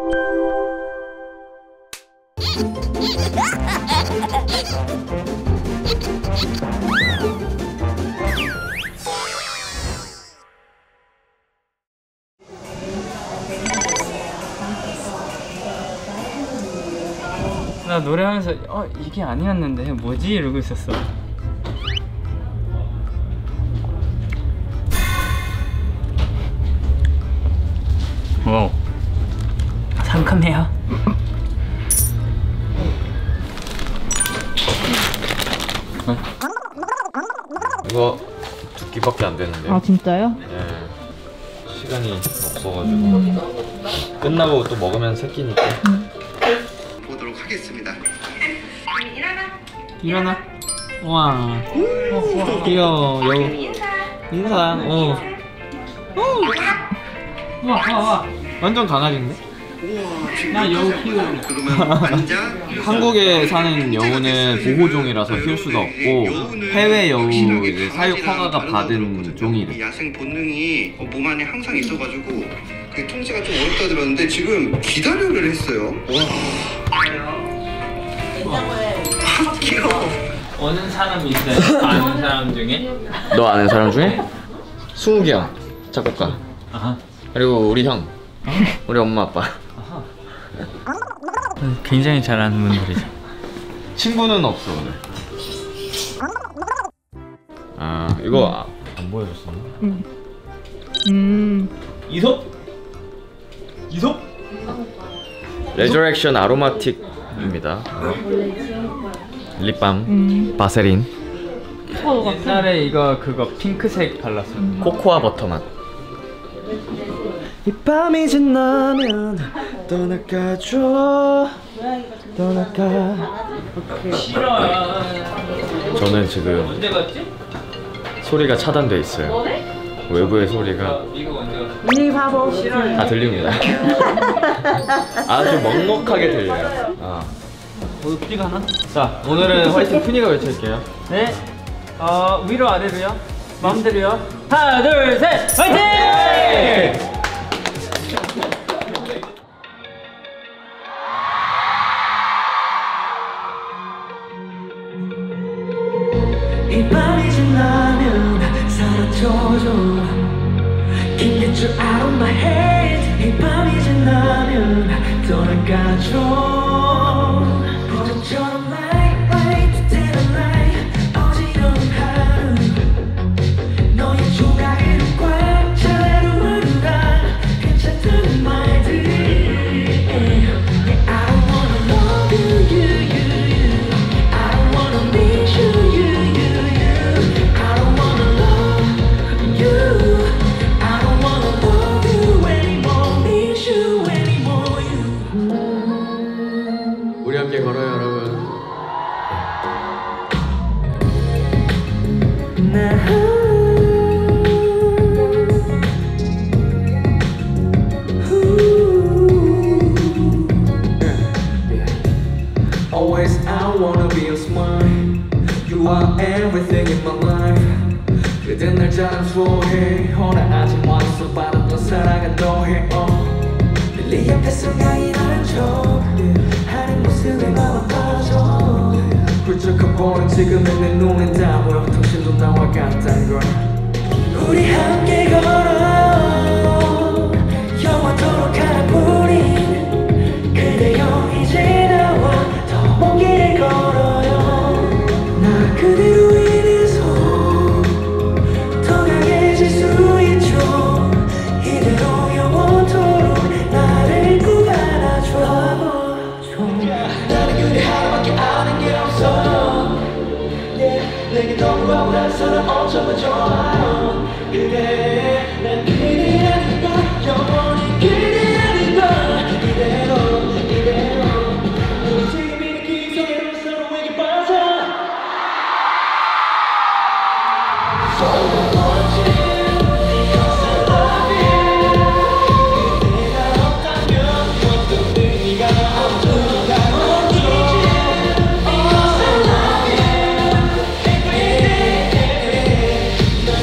나 노래하면서 이게 아니었는데 뭐지? 이러고 있었어. 와우, 상큼해요. 이거 2끼밖에 안 되는데. 아 진짜요? 네, 시간이 없어가지고 끝나고 또 먹으면 새끼니까. 보도록 하겠습니다. 일어나. 와. 귀여워. 여우. 인사. 와. 완전 강아지인데? 나 여우 키우는. 그러면 앉아. 한국에 사는 여우는 보호종이라서 키울 수가 없고 해외 여우 이제 사육 허가가 받은 종이래. 야생 본능이 몸 안에 항상 있어가지고 그 통제가 좀 어렵다 들었는데 지금 기다려를 했어요. 와. 귀여워. 오는 사람 있어요? 아는 사람 중에? 너 아는 사람 중에? 승욱이 형 작곡가. 아하. 그리고 우리 형. 우리 엄마 아빠. 굉장히 잘 아는 분들이죠. 친구는 없어 오늘. 아 이거 안 보여줬었나? 이솝? 레저렉션 아로마틱입니다. 립밤, 바세린, 옛날에 그거 핑크색 발랐어. 코코아 버터 맛. 이 밤이 지나면 떠나가줘. 싫어. 저는 지금 언제 갔지? 소리가 차단돼 있어요. 외부의 소리가 이거 언제 갔지? 다 들립니다. 아주 먹먹하게 들려요. 어디가 하나? 자, 오늘은 화이팅 푸니가 외칠게요. 네. 위로 아래로요? 마음대로요? 하나 둘 셋 화이팅! 이 밤이 지나면 사라져줘. Can't get you out of my head. 이 밤이 지나면 떠나가줘. 버전처럼 light light dead of night. 어지러운 하루 너의 조각에는 꽉 차 하루하루가 괜찮다는 말들. Yeah, I don't wanna love you. I don't wanna need you. 우리 함께 걸어요, 여러분. Always I wanna be your smile. You are everything in my life. 그댄 날 자랑스러워해. 허나 아직 멀어서 받았던 사랑은 너해. 네 옆에서 강인한 척 하는 모습에 마음 빠져. 훌쩍한 보는 지금의 내 눈엔 다 보여. 당신도 나와 같단 걸. 우리 함께 걸어 영원토록 하나뿐인 그대여 이제 나와 더 먼 길을 걸어요. 나 그대로 인해서 더 강해질 수 있죠. 이대로 영원토록 나를 꼭 안아줘. 나는 그대 하나밖에 아는 게 없어. 내게 너무 아무런 사람 어쩌면 좋아요. 그대 난 그대라는 걸 영원히 그대라는 걸 이대로 우리 지금 이 느낌 속에로 서로에게 빠져. So I want you because I love you. 그대가 없다면 어떤 의미가 없어. I need you because I love you.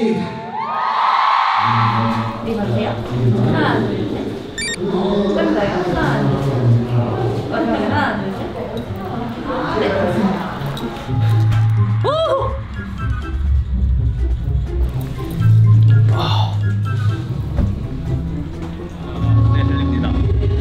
우리 맞세요? 하나, 둘, 셋. 좀 더요. 하나, 둘, 셋. 마지막에 하나, 둘, 셋. 네, 됐습니다. 네, 들립니다.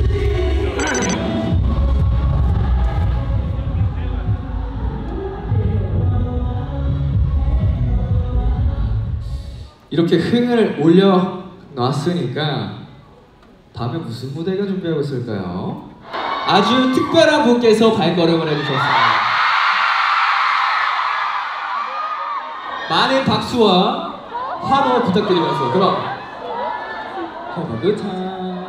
이렇게 흥을 올려 놨으니까 다음에 무슨 무대가 준비하고 있을까요? 아주 특별한 분께서 발걸음을 해주셨습니다. 많은 박수와 환호 부탁드리면서 그럼 Have a good time.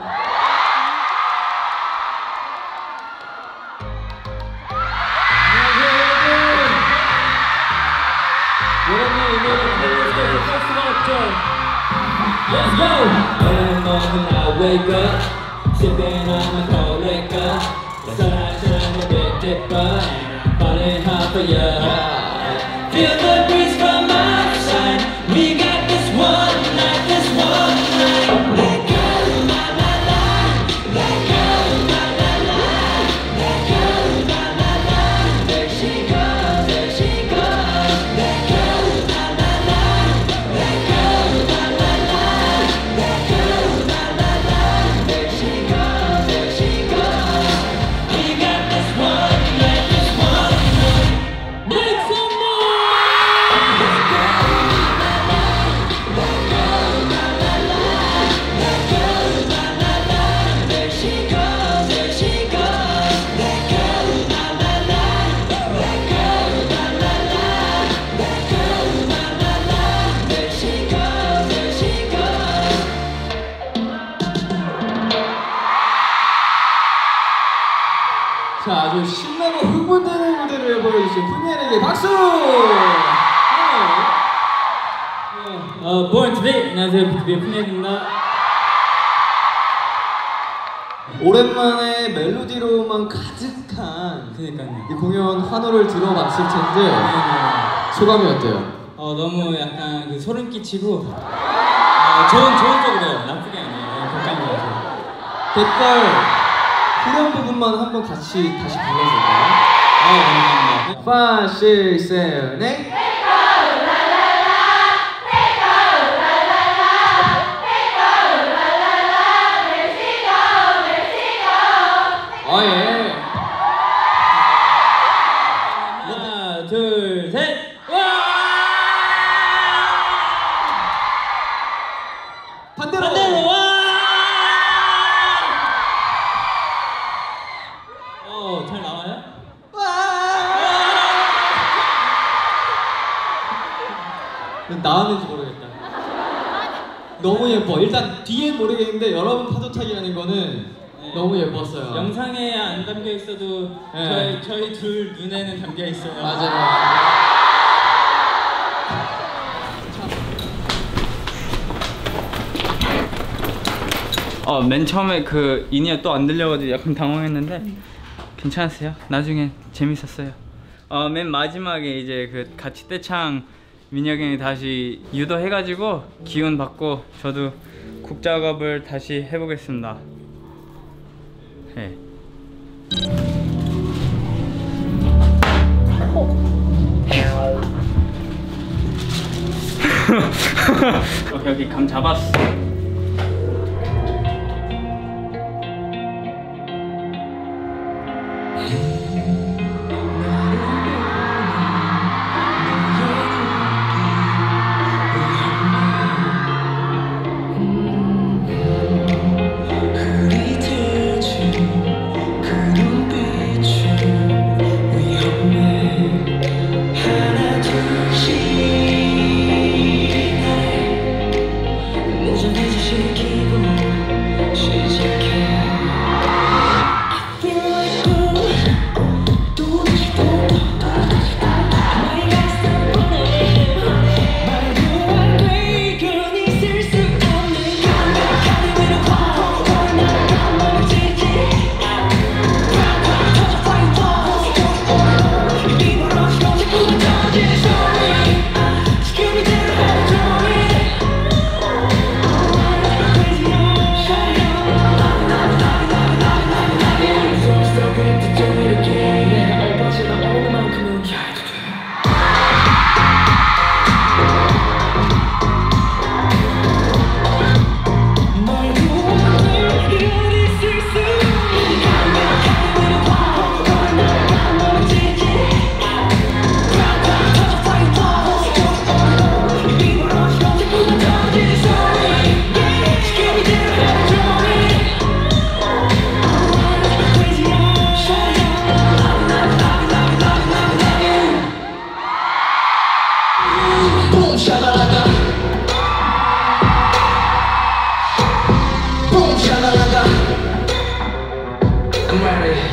Let's go! Early morning I wake up, sipping on my cold liquor. The sun is shining a bit deeper, and I'm falling hard for you. Feel the breeze from outside. We got this one night, this one night. Let go, la la la. Let go, la la la. Let go, la la la. There she goes, there she goes. Let go, la la la. Let go, la la la. Let go, la la la. There she goes, there she goes. We got this one night, this one night. Make some noise! Let go, la la la. Let go, la la la. Let go, la la la. There she goes, there she goes. Let go, la la la. Let go, la la la. Let go, la la la. There she goes, there she goes. 자, 아주 신나고 흥분되는 무대를 보여주신 푸니엘에게 박수! Born Today! 안녕하세요, 비투비의 푸니엘입니다. 오랜만에 멜로디로만 가득한 그니까요. 이 공연 환호를 들어봤을 텐데 소감이 어때요? 너무 약간 그 소름 끼치고 좋은 쪽으로요. 나쁘게 아니에요. 걱정이 마세요. 댓글 후렴 부분만 한번 같이 다시 불러줄까요? 감사합니다. 5, 6, 7, 8 예. 하나, 둘, 셋! 와! 반대로! 와! 잘 나와요? 나왔는지 모르겠다. 너무 예뻐. 일단 뒤엔 모르겠는데 여러분 파도타기라는 거는 너무 예뻤어요. 영상에 안 담겨 있어도 네. 저희 둘 눈에는 담겨 있어요. 맞아요. 맨 처음에 그 인이어 또 안 들려가지고 약간 당황했는데 괜찮았어요. 나중에 재밌었어요. 맨 마지막에 이제 그 같이 떼창 민혁이 형이 다시 유도해가지고 기운 받고 저도 곡 작업을 다시 해보겠습니다. 네. 오케이 감 잡았어.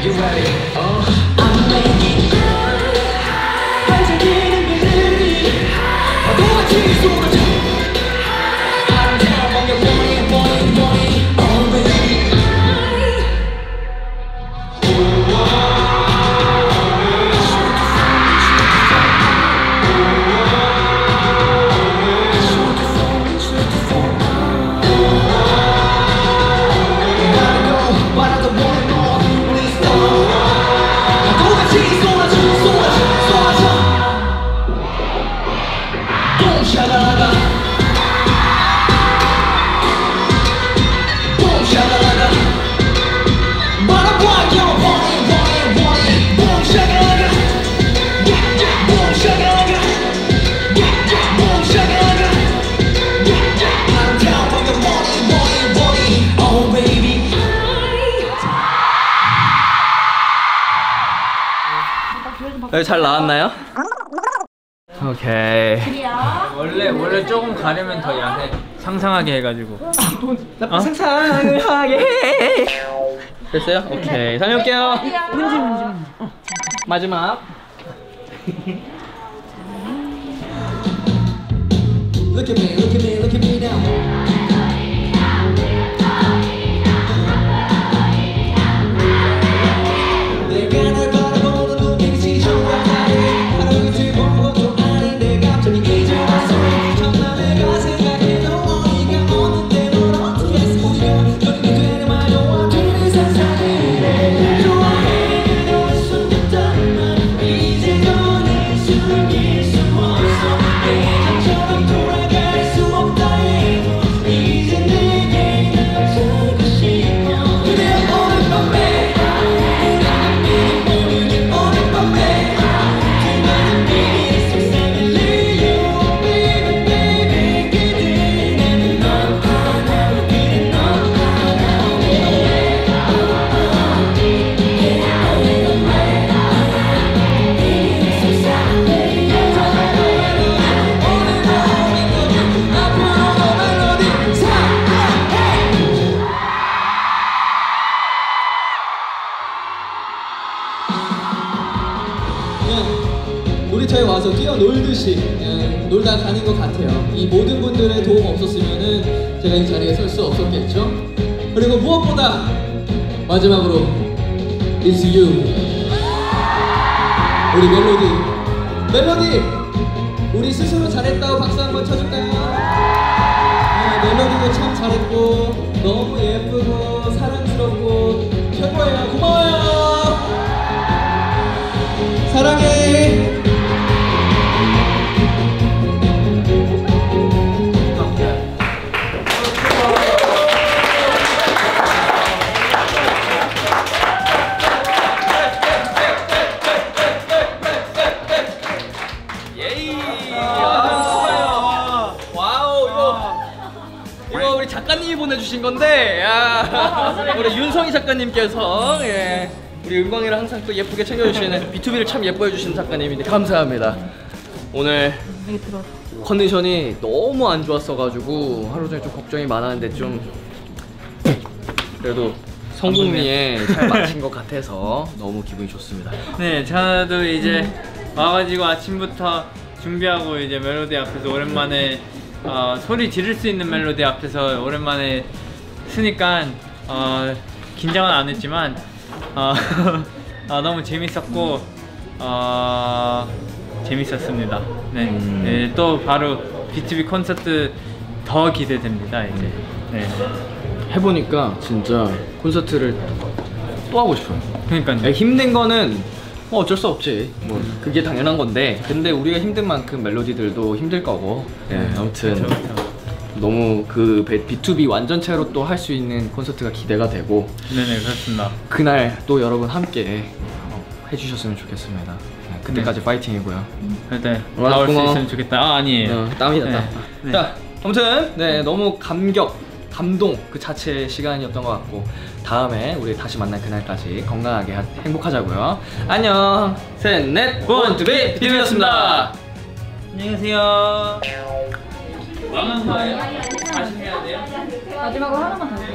You ready? I'm making 반짝이는 별들이 어두워지게 쏟아져 아름다운 번개 morning morning morning Oh baby 잘 나왔나요? 오케이. 원래 조금 가려면 더 야해. 상상하게 해가지고. 상상하게 해. 됐어요? 오케이. 다녀올게요. 문지. 마지막. Look at me, look at me, look at me now. 내가 널 바라보는 눈빛이 좋아 나를 하루 이틀 본 것도 아닌데 갑자기 이제 와서 정말 내가 생각해도 어이가 없는데 널 어떻게 했어 우리가 너에게 되는 말도 되는 상상을 좋아해 너의 숨겼던 말 이제도 내 숨길 수 없어 예전처럼 돌아갈 수 없다 해도 이제 내게 널 주고 싶어 그대 오늘 밤에 오늘 밤에 수많은 비밀 속삭일 이유 baby baby 그대 나는 너 하나 그대 너 그냥 놀이터에 와서 뛰어놀듯이 그냥 놀다 가는 것 같아요. 이 모든 분들의 도움 없었으면은 제가 이 자리에 설 수 없었겠죠. 그리고 무엇보다 마지막으로 It's you 우리 멜로디 우리 스스로 잘했다고 박수 한번 쳐줄까요? 네, 멜로디도 참 잘했고 너무 예쁘고 사랑스럽고 최고예요. 고마워요. 사랑해. 이거 우리 작가님이 보내주신 건데, 야, 우리 윤성희 작가님께서 우리 은광이를 항상 또 예쁘게 챙겨주시는 B2B를 참 예뻐해 주시는 작가님인데 감사합니다. 오늘 컨디션이 너무 안 좋았어가지고 하루 종일 좀 걱정이 많았는데 좀 그래도 성공리에 잘 마친 것 같아서 너무 기분이 좋습니다. 네, 저도 이제 와가지고 아침부터 준비하고 이제 멜로디 앞에서 오랜만에 소리 지를 수 있는 멜로디 앞에서 오랜만에 쓰니까 긴장은 안 했지만 너무 재밌었고 재밌었습니다. 네. 네, 또 바로 B2B 콘서트 더 기대됩니다. 이제 네. 해보니까 진짜 콘서트를 또 하고 싶어요. 그러니까요. 힘든 거는 어쩔 수 없지. 뭐 그게 당연한 건데, 근데 우리가 힘든 만큼 멜로디들도 힘들 거고. 아무튼 그렇죠. 너무 그 B2B 완전체로 또 할 수 있는 콘서트가 기대가 되고. 네네, 그렇습니다. 그날 또 여러분 함께 해주셨으면 좋겠습니다. 그때까지 파이팅이고요. 네, 나올 수 있으면 좋겠다. 아니에요. 땀이 났다. 네. 자, 아무튼 너무 감동 그 자체의 시간이었던 것 같고, 다음에 우리 다시 만날 그날까지 건강하게 행복하자고요. 안녕. 셋, 넷, 원, 투, 비, B2B였습니다. 안녕하세요. 망한 거예요? 다시 해야 돼요? 마지막으로 하나만 더.